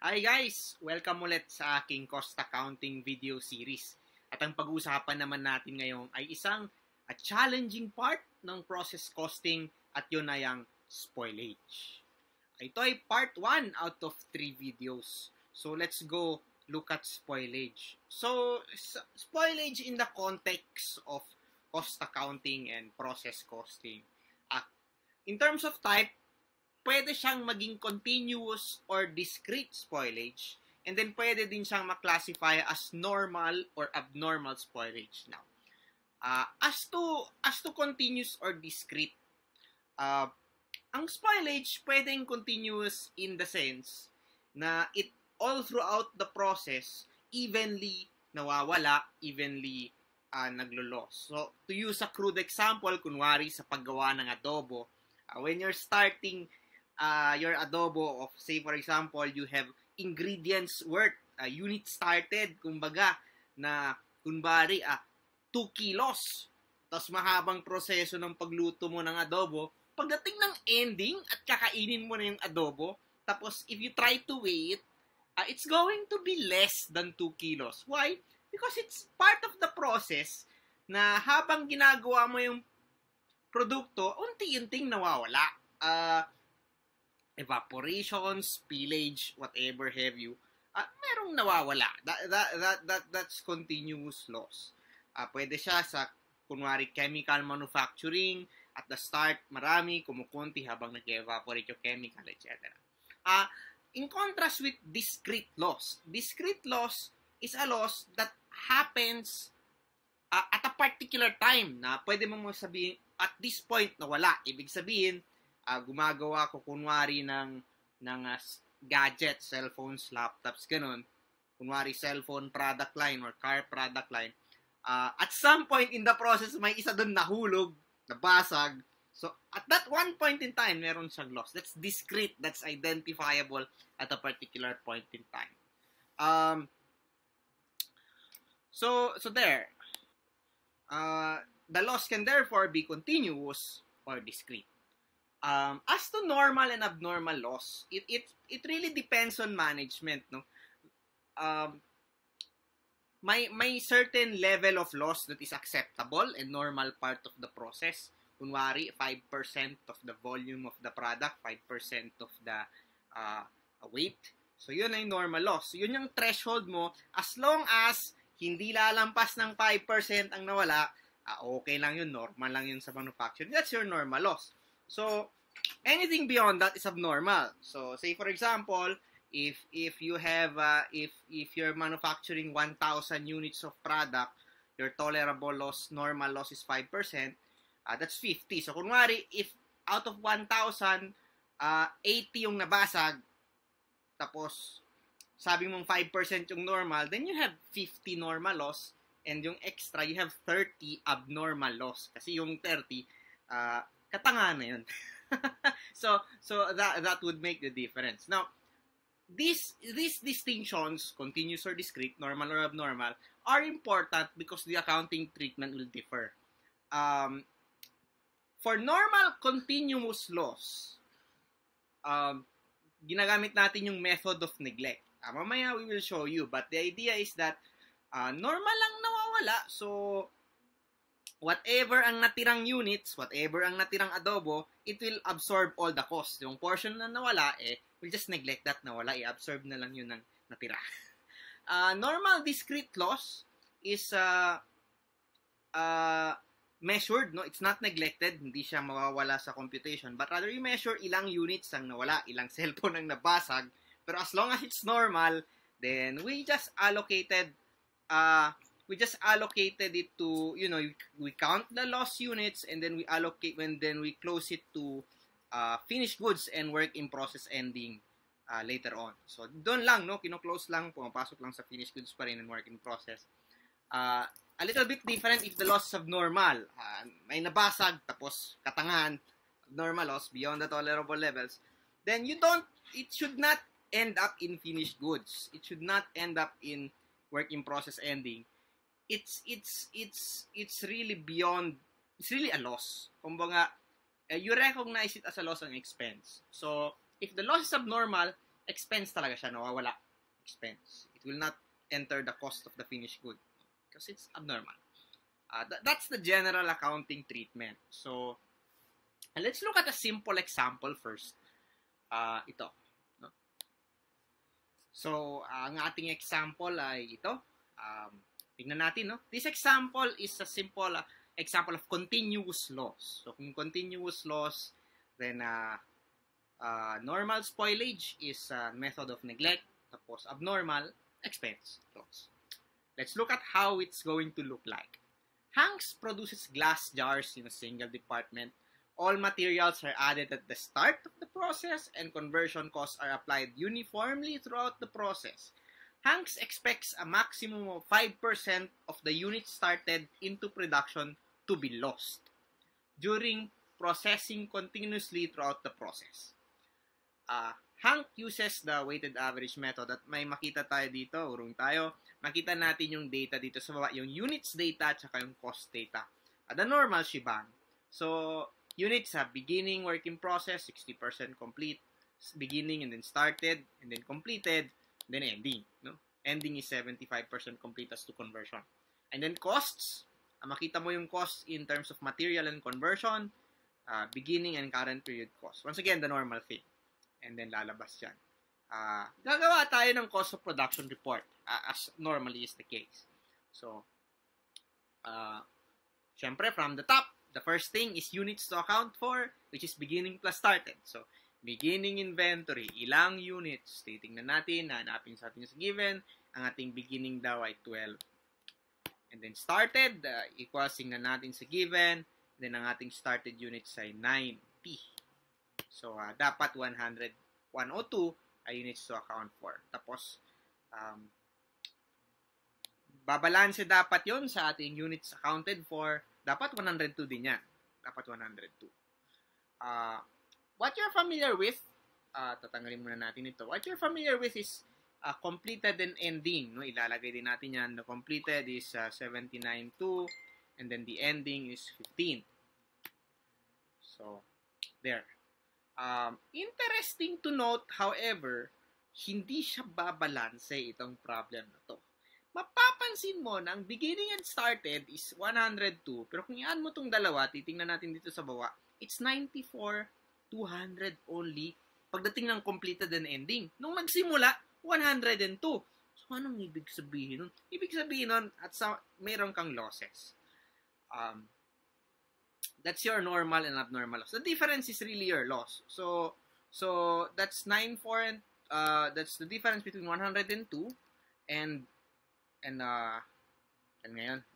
Hi guys! Welcome ulit sa aking cost accounting video series. At ang pag-uusapan naman natin ngayon ay isang challenging part ng process costing at yun ay ang spoilage. Ito ay part 1 out of 3 videos. So let's go look at spoilage. So spoilage in the context of cost accounting and process costing. In terms of type, pwede siyang maging continuous or discrete spoilage, and then pwede din siyang maklasify as normal or abnormal spoilage. Now, as to continuous or discrete, ang spoilage pwedeng continuous in the sense na it all throughout the process evenly nawawala, evenly naglo-loss. So, to use a crude example, kunwari sa paggawa ng adobo, when you're starting your adobo of, say for example, you have ingredients worth, unit started, kumbaga, na kunwari 2 kilos. Tapos mahabang proseso ng pagluto mo ng adobo. Pagdating ng ending at kakainin mo na yung adobo, tapos if you try to weigh it, it's going to be less than 2 kilos. Why? Because it's part of the process na habang ginagawa mo yung produkto, unti-unting nawawala. Evaporation, spillage, whatever have you, merong nawawala. That's continuous loss. Pwede siya sa, kunwari, chemical manufacturing. At the start, marami, kumukunti habang nag-evaporate yung chemical, etc. In contrast with discrete loss. Discrete loss is a loss that happens at a particular time na pwede mong sabihin, at this point, nawala. Ibig sabihin, gumagawa ko kunwari ng gadgets, cellphones, laptops, ganun. Kunwari cellphone product line or car product line. At some point in the process, may isa doon nahulog, nabasag. So, at that one point in time, meron siyang loss. That's discrete. That's identifiable at a particular point in time. So there. The loss can therefore be continuous or discrete. As to normal and abnormal loss, it really depends on management, no? May certain level of loss that is acceptable and normal part of the process. Kunwari, 5% of the volume of the product, 5% of the weight. So, yun ay normal loss. So, yun yung threshold mo. As long as hindi lalampas ng 5% ang nawala, okay lang yun, normal lang yun sa manufacturing. That's your normal loss. So, anything beyond that is abnormal. So, say for example, if you have if you're manufacturing 1,000 units of product, your tolerable loss, normal loss is 5%. That's 50. So, kunwari, if out of 1,000, 80 yung nabasag, tapos sabi mong 5% yung normal, then you have 50 normal loss, and yung extra, you have 30 abnormal loss. Kasi yung 30, katanga na yun. so that would make the difference. Now, these distinctions, continuous or discrete, normal or abnormal, are important because the accounting treatment will differ. For normal continuous loss, ginagamit natin yung method of neglect. Mamaya we will show you, but the idea is that normal lang nawawala. So, whatever ang natirang units, whatever ang natirang adobo, it will absorb all the cost. Yung portion na nawala, we'll just neglect that nawala. I-absorb na lang yun ng natira. Normal discrete loss is measured, no? It's not neglected. Hindi siya mawawala sa computation. But rather, you measure ilang units ang nawala, ilang cellphone ang nabasag. Pero as long as it's normal, then we just allocated it to, we count the lost units, and then we allocate, and then we close it to finished goods and work in process ending later on. So, doon lang, no? Kino-close lang, pumapasok lang sa finished goods pa rin and work in process. A little bit different if the loss is abnormal. May nabasag, tapos katangan, abnormal loss, beyond the tolerable levels, then it should not end up in finished goods. It should not end up in work in process ending. It's really beyond, it's really a loss. Kumbaga, you recognize it as a loss and expense. So, if the loss is abnormal, expense talaga siya, nawawala. Expense. It will not enter the cost of the finished good because it's abnormal. That's the general accounting treatment. So, let's look at a simple example first. Ito. No? So, ang ating example ay ito. Tingnan natin, no? This example is a simple example of continuous loss. So, kung continuous loss, then normal spoilage is a method of neglect. Tapos, abnormal, expense loss. Let's look at how it's going to look like. Hanks produces glass jars in a single department. All materials are added at the start of the process and conversion costs are applied uniformly throughout the process. Hanks expects a maximum of 5% of the units started into production to be lost during processing continuously throughout the process. Hank uses the weighted average method at may makita tayo dito, urong tayo, makita natin yung data dito sa baba, yung units data at saka yung cost data. The normal shebang. So, units beginning working process, 60% complete, beginning and then started, and then completed, then ending. No? Ending is 75% complete as to conversion. And then costs, makita mo yung cost in terms of material and conversion, beginning and current period cost. Once again, the normal thing. And then lalabas yan. Gagawa tayo ng cost of production report as normally is the case. So, syempre from the top, the first thing is units to account for, which is beginning plus started. So, beginning inventory, ilang units. Titingnan natin, hanapin sa atin sa given, ang ating beginning daw ay 12. And then started, equals tingnan natin sa given, then ang ating started units ay 90. So, dapat 102 ay units to account for. Tapos, babalanse dapat yon sa ating units accounted for. Dapat 102 din yan. Dapat 102. What you're familiar with, tatanggalin muna natin ito. What you're familiar with is completed and ending. No? Ilalagay din natin yan. The completed is 79.2 and then the ending is 15. So, there. Interesting to note, however, hindi siya babalanse itong problem na to. Mapapansin mo na ang beginning and started is 102, pero kung i-add mo itong dalawa, titingnan natin dito sa baba, it's 94,200 only pagdating ng completed and ending. Nung nagsimula, 102. So, anong ibig sabihin nun? Ibig sabihin nun, at mayroon kang losses. That's your normal and abnormal loss. The difference is really your loss. So that's 94 and that's the difference between 102 and ngayon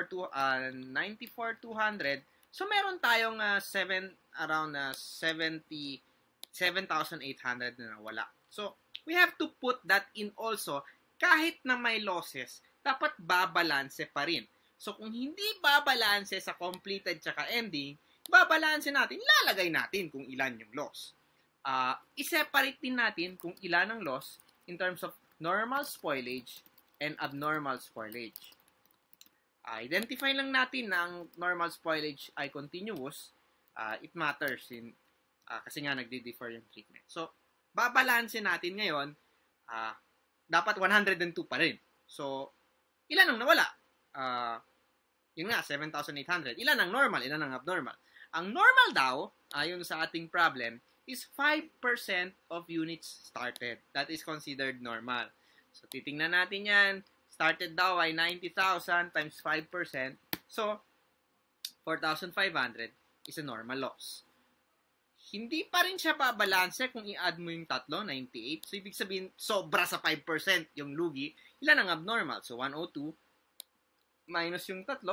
94,200. So meron tayong around 77,800 na nawala. So we have to put that in also. Kahit na may losses, dapat babalanse pa rin. So, kung hindi babalanse sa completed tsaka ending, babalanse natin, ilalagay natin kung ilan yung loss. I-separate din natin kung ilan ang loss in terms of normal spoilage and abnormal spoilage. Identify lang natin na ang normal spoilage ay continuous. It matters kasi nga nagdi-differ yung treatment. So, babalanse natin ngayon, dapat 102 pa rin. So, ilan ang nawala? Yun nga, 7,800. Ilan ang normal, ilan ang abnormal? Ang normal daw, ayon sa ating problem, is 5% of units started. That is considered normal. So, titingnan natin yan. Started daw ay 90,000 times 5%. So, 4,500 is a normal loss. Hindi pa rin siya babalanse kung i-add mo yung tatlo, 98. So, ibig sabihin, sobra sa 5% yung lugi. Ilan ang abnormal? So, 102 minus yung tatlo,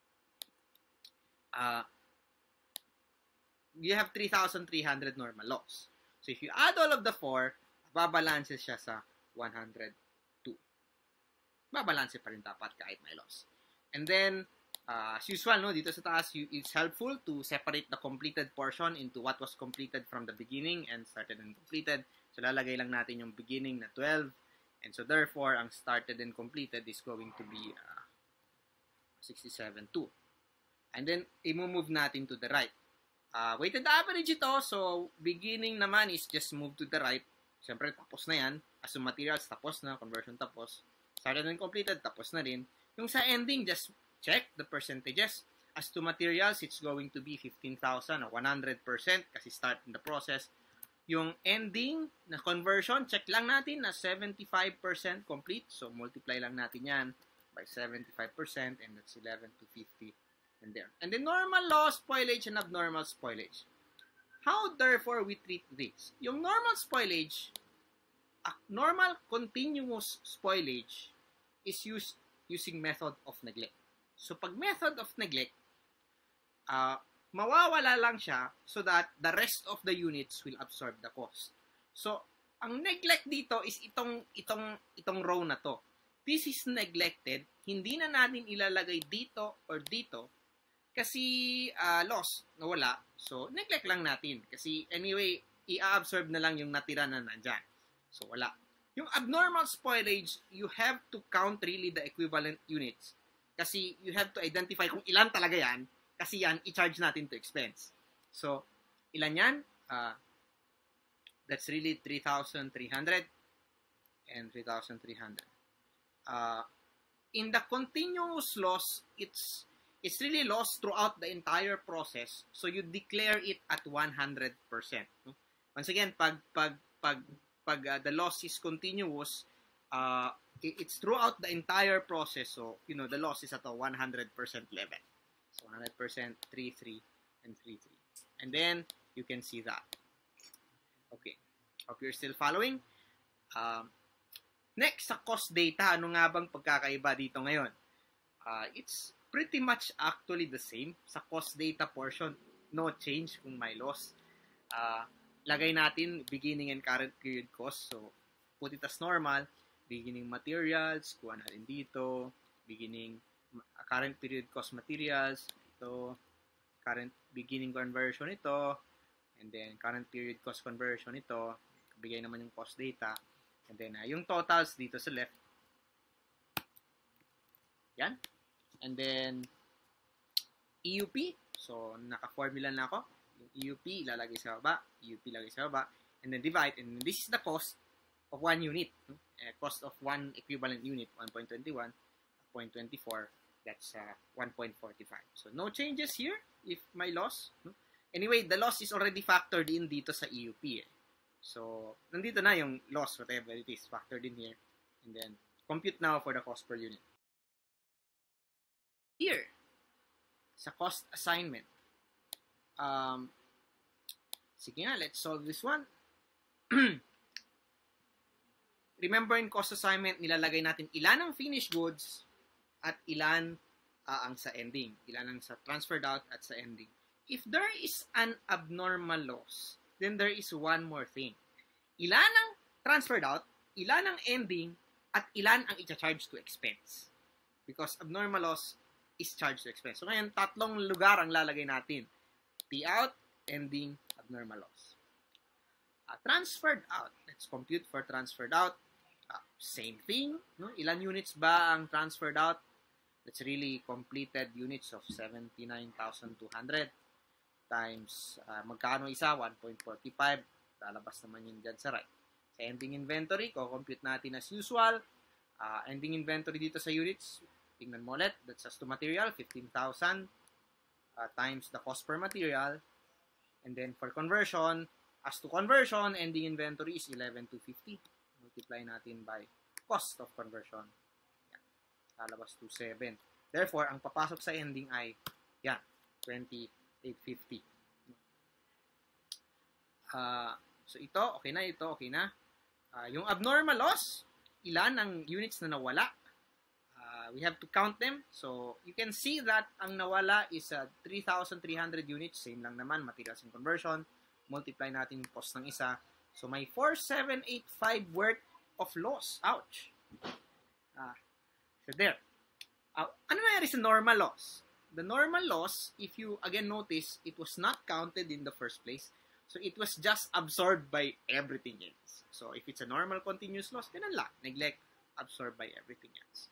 you have 3,300 normal loss. So, if you add all of the 4, babalanse siya sa 102. Babalanse pa rin dapat kahit may loss. And then, as usual, no, dito sa taas, it's helpful to separate the completed portion into what was completed from the beginning and started and completed. So, lalagay lang natin yung beginning na 12. And so, therefore, ang started and completed is going to be 67.2. And then, i-move natin to the right. Weighted average ito. So, beginning naman is just move to the right. Siyempre, tapos na yan. As to materials, tapos na. Conversion tapos. Started and completed, tapos na rin. Yung sa ending, just check the percentages. As to materials, it's going to be 15,000 or 100% kasi start in the process. Yung ending na conversion, check lang natin na 75% complete. So, multiply lang natin yan by 75% and that's 11 to 50 and there. And the normal loss, spoilage, and abnormal spoilage. How, therefore, we treat this? Yung normal spoilage, normal continuous spoilage is used using method of neglect. So, pag method of neglect, mawawala lang siya so that the rest of the units will absorb the cost. So, ang neglect dito is itong row na to. This is neglected. Hindi na natin ilalagay dito or dito kasi loss, nawala. So, neglect lang natin. Kasi anyway, i-absorb na lang yung natira na nandyan. So, wala. Yung abnormal spoilage, you have to count really the equivalent units. Kasi you have to identify kung ilan talaga yan. Kasi yan, i-charge natin to expense. So, ilan yan? That's really 3,300 and 3,300. In the continuous loss, it's really loss throughout the entire process. So, you declare it at 100%. No? Once again, pag the loss is continuous, it's throughout the entire process. So, the loss is at a 100% level. So, 100%, 3, and 3. And then, you can see that. Okay. Hope you're still following. Next, sa cost data, ano nga bang pagkakaiba dito ngayon? It's pretty much actually the same. Sa cost data portion, no change kung may loss. Lagay natin beginning and current period cost. So, put it as normal. Beginning materials, kuha natin dito. Current period cost materials, ito, current beginning conversion ito, and then current period cost conversion ito, bigay naman yung cost data, and then yung totals dito sa left, yan, and then EUP, so naka-formula na ako, yung EUP ilalagay sa baba, EUP ilalagay sa baba, and then divide, and this is the cost of one unit, cost of one equivalent unit, 1.21, 0.24, that's 1.45. So, no changes here if my loss. No? Anyway, the loss is already factored in dito sa EUP. So, nandito na yung loss, whatever it is, factored in here. And then, compute now for the cost per unit. Here, sa cost assignment. Sige nga, let's solve this one. Remember in cost assignment, nilalagay natin ilan ang finished goods at ilan ang sa ending. Ilan ang sa transferred out at sa ending. If there is an abnormal loss, then there is one more thing. Ilan ang transferred out, ilan ang ending, at ilan ang i-charge to expense. Because abnormal loss is charged to expense. So ngayon, tatlong lugar ang lalagay natin. T out, ending, abnormal loss. Transferred out. Let's compute for transferred out. Same thing. No? Ilan units ba ang transferred out? That's really completed units of 79,200 times, magkano isa? 1.45. Lalabas naman yun dyan sa right. Sa ending inventory, compute natin as usual. Ending inventory dito sa units, tingnan mo ulit. That's as to material, 15,000 times the cost per material. And then for conversion, as to conversion, ending inventory is 11,250. Multiply natin by cost of conversion. Lalabas to 7. Therefore, ang papasok sa ending ay, yan, 2850. So, ito, okay na, ito, okay na. Yung abnormal loss, ilan ang units na nawala? We have to count them. So, you can see that ang nawala is 3,300 units. Same lang naman, materials and conversion. Multiply natin yung cost ng isa. So, may 4,785 worth of loss. Ouch! So, there. Ano nangyari sa normal loss? The normal loss, if you again notice, it was not counted in the first place. So, it was just absorbed by everything else. So, if it's a normal continuous loss, ganun lang. Neglect, absorbed by everything else.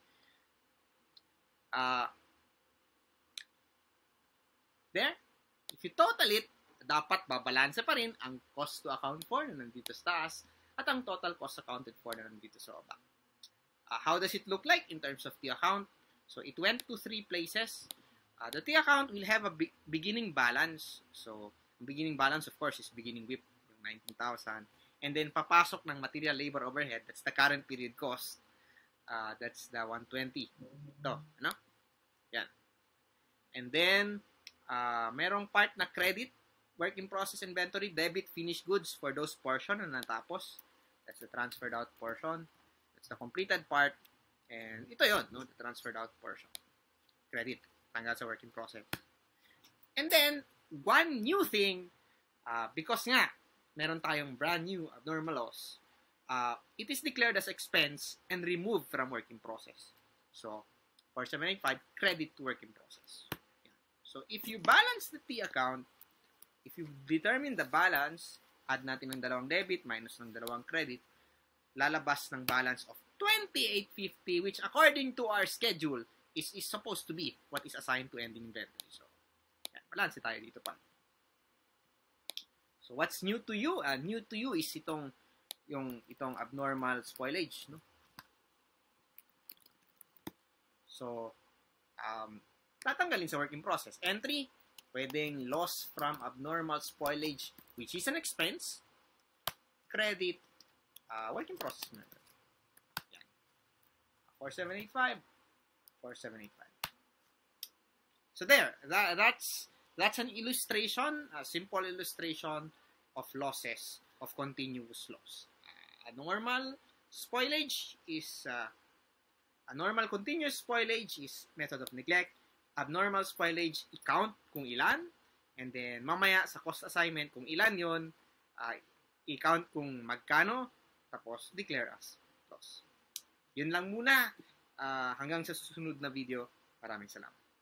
There. If you total it, dapat babalanse pa rin ang cost to account for na nandito sa taas at ang total cost accounted for na nandito sa baba. How does it look like in terms of the account? So it went to 3 places. The T account will have a beginning balance. So beginning balance, of course, is beginning WIP, yung 19,000. And then papasok ng material labor overhead, that's the current period cost. That's the 120. Ito, ano? Yan. And then, merong part na credit, work in process inventory, debit finished goods for those portion na natapos. That's the transferred out portion. That's the completed part. And ito yon, no? The transferred out portion. Credit, tanggal sa work in process. And then, one new thing, because nga, meron tayong brand new abnormal loss, it is declared as expense and removed from work in process. So, 4785, credit to work in process. So, if you balance the T account, if you determine the balance, add natin ng dalawang debit minus ng dalawang credit, lalabas ng balance of 2850, which according to our schedule, is supposed to be what is assigned to ending inventory. So, yan, balance tayo dito pa. So, what's new to you? New to you is itong abnormal spoilage, no? So, tatanggalin sa work in process. Entry, pwedeng loss from abnormal spoilage, which is an expense. Credit, work in process method. Yan. 4785, 4785. So there, that's an illustration, a simple illustration of losses, of continuous loss. A normal spoilage is, a normal continuous spoilage is method of neglect. Abnormal spoilage, i-count kung ilan. And then, mamaya sa cost assignment, kung ilan yon, i-count kung magkano, tapos declare as loss. Yun lang muna. Hanggang sa susunod na video. Maraming salamat.